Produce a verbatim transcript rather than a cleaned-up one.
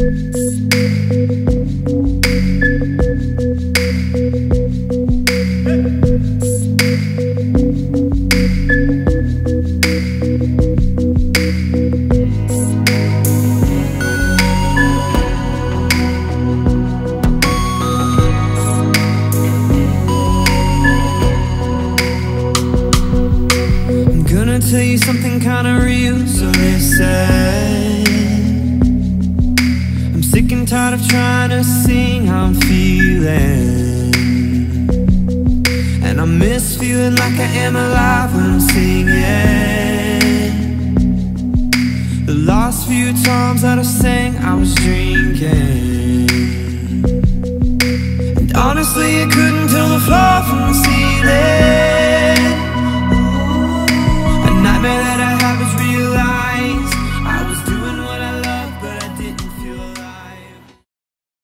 Tell you something kinda real, so listen. I'm sick and tired of trying to sing how I'm feeling, and I miss feeling like I am alive when I'm singing. The last few times that I sang, I was drinking, and honestly I couldn't tell the floor from the ceiling. Nightmare